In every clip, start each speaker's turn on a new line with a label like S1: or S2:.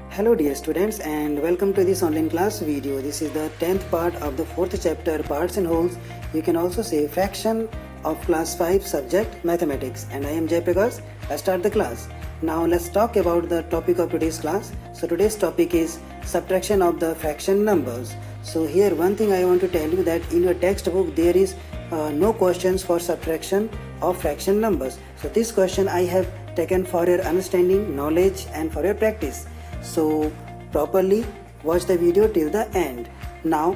S1: Hello dear students and welcome to this online class video. This is the 10th part of the 4th chapter, parts and wholes. You can also say fraction of class 5 subject mathematics, and I am Jay Prakash. Let's start the class. Now let's talk about the topic of today's class. So today's topic is subtraction of the fraction numbers. So here one thing I want to tell you that in your textbook there is no questions for subtraction of fraction numbers. So this question I have taken for your understanding, knowledge and for your practice. So properly watch the video till the end. Now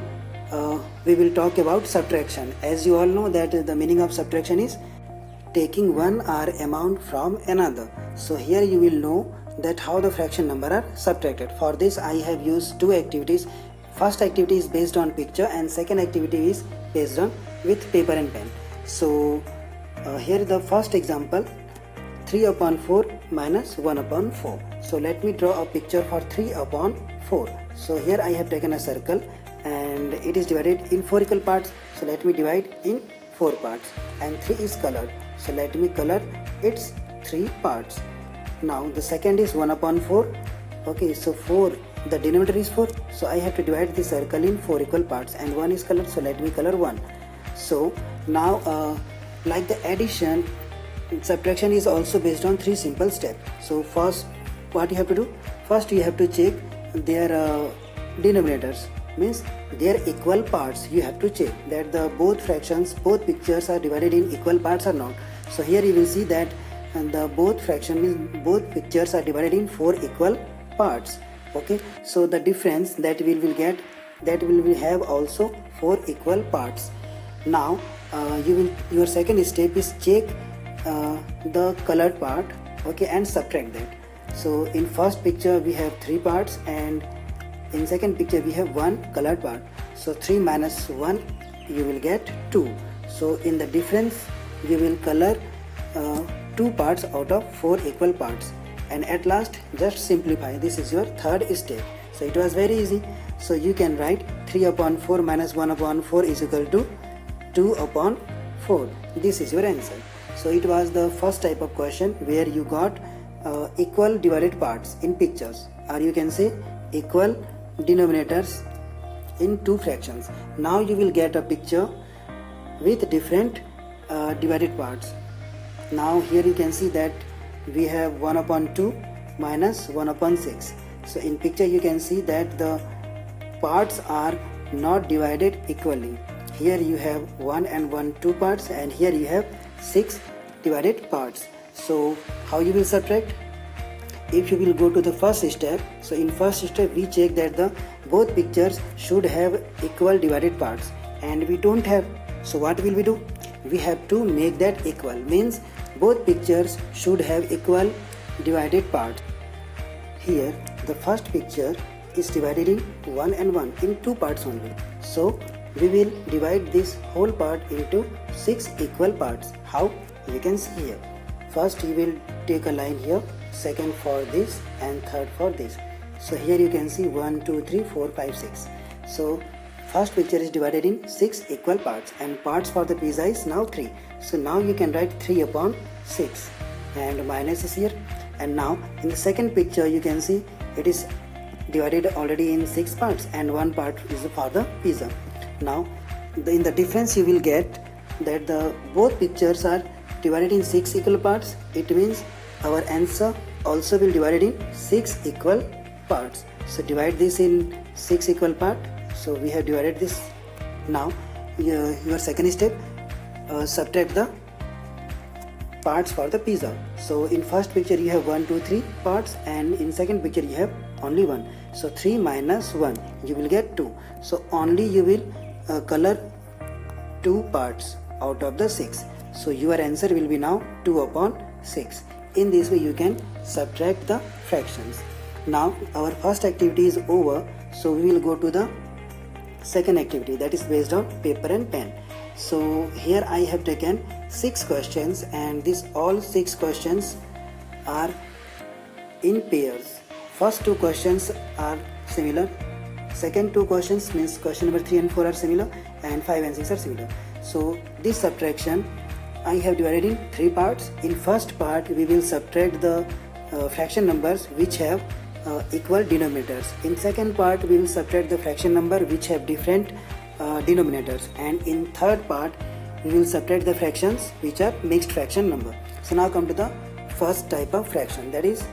S1: we will talk about subtraction. As you all know that the meaning of subtraction is taking one or amount from another. So here you will know that how the fraction number are subtracted. For this I have used two activities. First activity is based on picture and second activity is based on with paper and pen. So here the first example, 3 upon 4 minus 1 upon 4. So let me draw a picture for 3 upon 4. So here I have taken a circle and it is divided in 4 equal parts. So let me divide in 4 parts, and 3 is colored. So let me color its 3 parts. Now the second is 1 upon 4. Okay, so 4, the denominator is 4. So I have to divide the circle in 4 equal parts, and 1 is colored. So let me color 1. So now like the addition, subtraction is also based on 3 simple steps. So first what you have to do, first you have to check their denominators, means their equal parts. You have to check that the both fractions, both pictures are divided in equal parts or not. So here you will see that the both pictures are divided in 4 equal parts. Okay, so the difference that we will get, that will have also 4 equal parts. Now your second step is check the colored part, okay, and subtract that. So in first picture we have 3 parts and in second picture we have 1 colored part. So 3 minus 1 you will get 2. So in the difference you will color 2 parts out of 4 equal parts, and at last just simplify. This is your third step. So it was very easy. So you can write 3 upon 4 minus 1 upon 4 is equal to 2 upon 4. This is your answer. So it was the first type of question where you got equal divided parts in pictures, or you can say equal denominators in 2 fractions. Now you will get a picture with different divided parts. Now here you can see that we have 1 upon 2 minus 1 upon 6. So in picture you can see that the parts are not divided equally. Here you have 1 and 1 2 parts, and here you have 6 divided parts. So how you will subtract? If you will go to the first step, so in first step we check that the both pictures should have equal divided parts, and we don't have. So what will we do? We have to make that equal, means both pictures should have equal divided parts. Here the first picture is divided in 1 and 1 in 2 parts only. So we will divide this whole part into 6 equal parts. How? You can see here. First you will take a line here, second for this, and third for this. So here you can see 1 2 3 4 5 6. So first picture is divided in 6 equal parts, and parts for the pizza is now 3. So now you can write 3 upon 6, and minus is here. And now in the second picture you can see it is divided already in 6 parts, and 1 part is for the pizza. Now in the difference you will get that the both pictures are divided in 6 equal parts. It means our answer also will divided in 6 equal parts. So divide this in 6 equal part. So we have divided this. Now your second step, subtract the parts for the pizza. So in first picture you have 1 2 3 parts, and in second picture you have only 1. So 3 minus 1 you will get 2. So only you will color 2 parts out of the 6. So your answer will be now 2 upon 6. In this way you can subtract the fractions. Now our first activity is over. So we will go to the second activity, that is based on paper and pen. So here I have taken 6 questions, and these all 6 questions are in pairs. First 2 questions are similar. Second 2 questions, means question number 3 and 4 are similar, and 5 and 6 are similar. So this subtraction I have divided in 3 parts. In first part we will subtract the fraction numbers which have equal denominators. In second part we will subtract the fraction number which have different denominators, and in third part we will subtract the fractions which are mixed fraction number. So now come to the first type of fraction, that is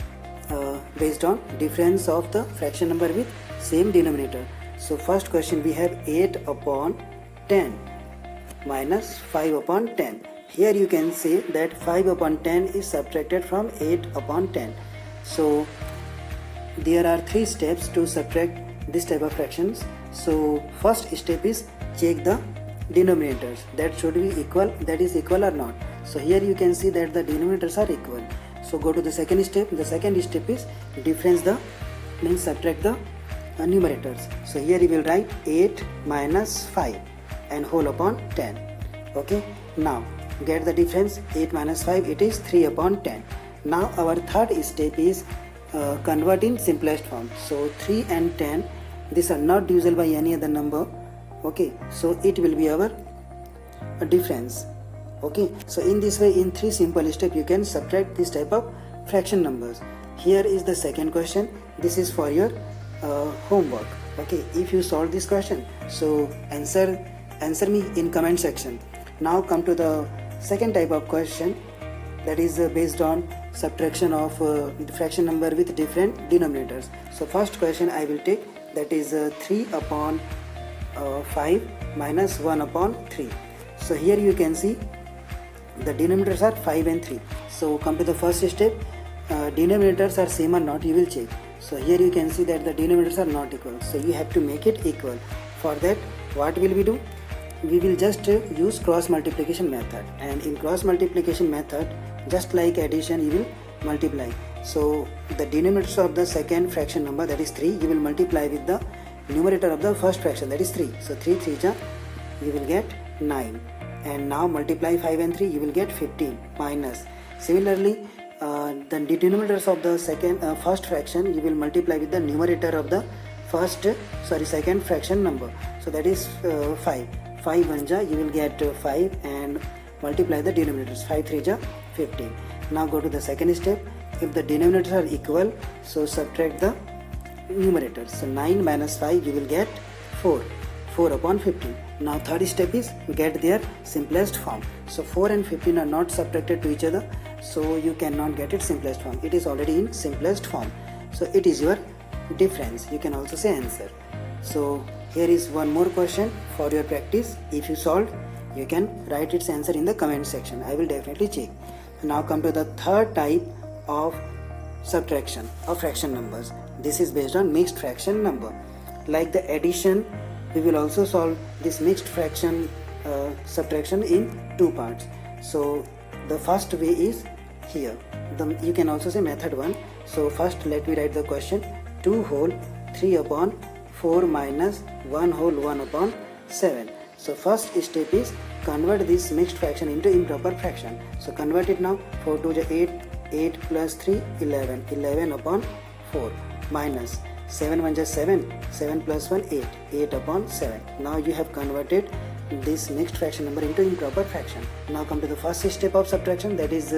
S1: based on difference of the fraction number with same denominator. So first question we have 8 upon 10 minus 5 upon 10. Here you can say that 5 upon 10 is subtracted from 8 upon 10. So there are 3 steps to subtract this type of fractions. So first step is check the denominators, that should be equal, that is equal or not. So here you can see that the denominators are equal. So go to the second step. The second step is subtract the numerators. So here you will write 8 minus 5 and whole upon 10. Okay, now get the difference. 8 minus 5, it is 3 upon 10. Now our third step is convert in simplest form. So 3 and 10, these are not divisible by any other number. Okay, so it will be our difference. Okay, so in this way, in 3 simple steps you can subtract this type of fraction numbers. Here is the second question. This is for your homework. Okay, if you solve this question, so answer me in comment section. Now come to the second type of question, that is based on subtraction of the fraction number with different denominators. So first question I will take, that is 3 upon 5 minus 1 upon 3. So here you can see the denominators are 5 and 3. So come to the first step, denominators are same or not, you will check. So here you can see that the denominators are not equal, so you have to make it equal. For that, what will we do? We will just use cross multiplication method, and in cross multiplication method, just like addition, you will multiply. So the denominators of the second fraction number, that is 3, you will multiply with the numerator of the first fraction, that is 3. So 3 3 you will get 9, and now multiply 5 and 3, you will get 15 minus. Similarly, the denominators of the first fraction, you will multiply with the numerator of the second fraction number. So that is 5. 5 1 you will get 5, and multiply the denominators. 5 3 15. Now go to the second step. If the denominators are equal, so subtract the numerators. So 9 minus 5, you will get 4. 4 upon 15. Now third step is get their simplest form. So 4 and 15 are not subtracted to each other, so you cannot get it simplest form. It is already in simplest form, so it is your difference. You can also say answer. So here is one more question for your practice. If you solved, you can write its answer in the comment section. I will definitely check. Now come to the third type of subtraction of fraction numbers. This is based on mixed fraction number. Like the addition, we will also solve this mixed fraction subtraction in 2 parts. So the first way is here. You can also say method 1. So first let me write the question. 2 whole 3 upon 4 minus 1 whole 1 upon 7. So first step is convert this mixed fraction into improper fraction. So convert it now. 4 2 8, 8 plus 3 11, 11 upon 4 minus 7 1 7, 7 plus 1 8, 8 upon 7. Now you have converted this mixed fraction number into improper fraction. Now come to the first step of subtraction, that is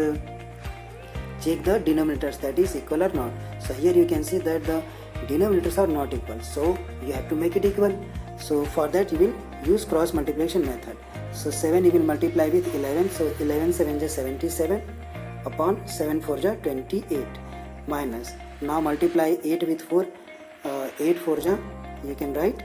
S1: check the denominators, that is equal or not. So here you can see that the denominators are not equal, so you have to make it equal. So for that you will use cross multiplication method. So 7 you will multiply with 11, so 11 7 77 upon 7 4 28 minus. Now multiply 8 with 4, 8 4 you can write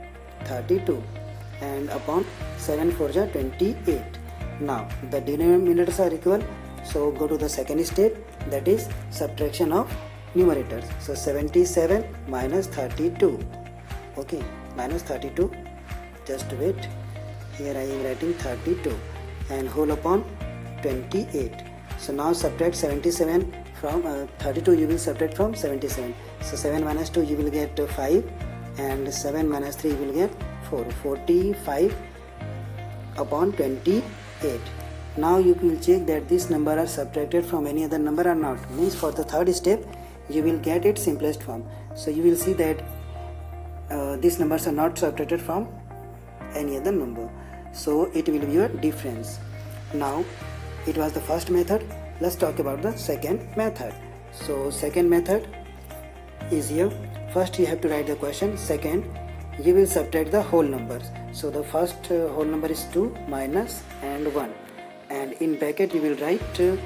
S1: 32, and upon 7 4 28. Now the denominators are equal, so go to the second step, that is subtraction of numerators. So 77 minus 32. Okay, minus 32, just wait, here I am writing 32 and whole upon 28. So now subtract 77 from 32, you will subtract from 77. So 7 minus 2 you will get 5, and 7 minus 3 you will get 4. 45 upon 28. Now you will check that this number are subtracted from any other number or not. Means for the third step you will get its simplest form. So you will see that these numbers are not subtracted from any other number, so it will be your difference. Now it was the first method. Let's talk about the second method. So second method, easier. First you have to write the question. Second, you will subtract the whole numbers. So the first whole number is 2 minus and 1, and in bracket you will write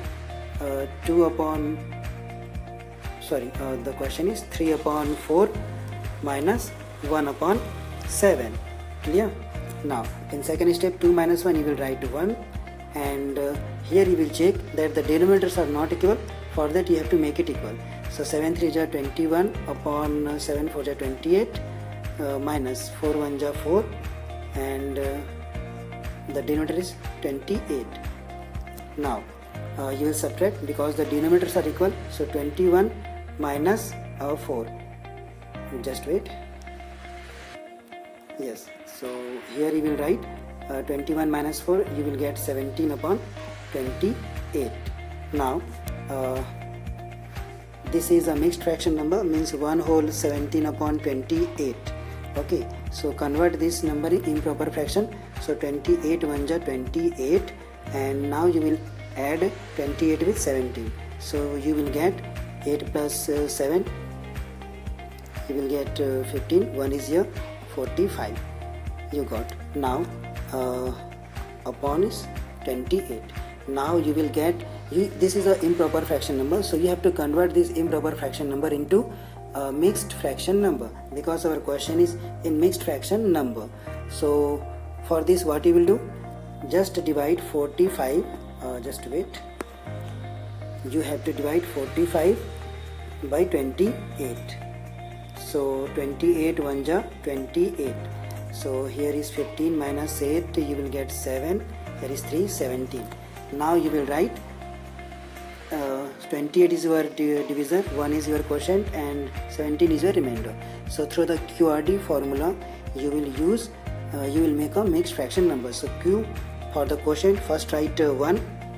S1: the question is 3 upon 4 minus 1 upon 7. Clear? Now in second step, 2 minus 1 you will write 1, and here you will check that the denominators are not equal. For that you have to make it equal. So 7 3 ja 21 upon 7 4 ja 28 minus 4 1 ja 4, and the denominator is 28. Now you will subtract because the denominators are equal. So 21 minus 4. Just wait. Yes. So here you will write 21 minus 4. You will get 17 upon 28. Now this is a mixed fraction number, means 1 whole 17 upon 28. Okay, so convert this number in improper fraction. So 28 1 ja 28, and now you will add 28 with 17. So you will get 8 plus 7, you will get 15. 1 is here, 45 you got. Now upon is 28. Now you will get, this is an improper fraction number, so you have to convert this improper fraction number into a mixed fraction number, because our question is in mixed fraction number. So for this what you will do, just divide 45, just wait, you have to divide 45 by 28. So 28 1 ja 28. So here is 15 minus 8, you will get 7, here is 3, 17. Now you will write 28 is your divisor, 1 is your quotient, and 17 is your remainder. So through the QRD formula you will use, you will make a mixed fraction number. So Q for the quotient, first write 1,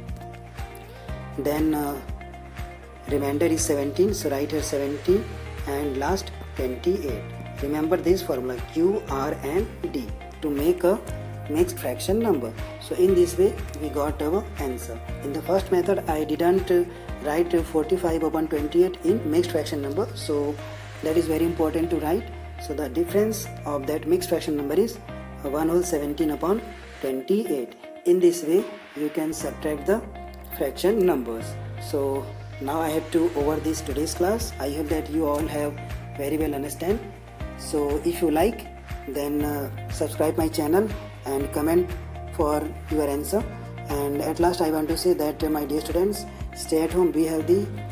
S1: then remainder is 17, so write here 17, and last 28. Remember this formula Q, R and D to make a mixed fraction number. So in this way we got our answer. In the first method I didn't write 45 upon 28 in mixed fraction number, so that is very important to write. So the difference of that mixed fraction number is 1 whole 17 upon 28. In this way you can subtract the fraction numbers. So now I have to over this today's class. I hope that you all have very well understand. So if you like, then subscribe my channel and comment for your answer. And at last I want to say that my dear students, stay at home, be healthy,